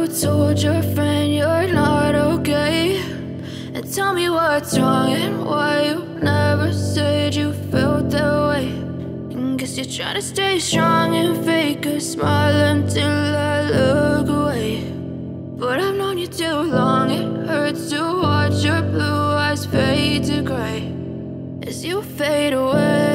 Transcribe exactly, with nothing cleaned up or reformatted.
told your friend you're not okay? And tell me what's wrong and why you never said you felt that way. And guess you're trying to stay strong and fake a smile until I look away. But I've known you too long, it hurts to watch your blue eyes fade to gray as you fade away.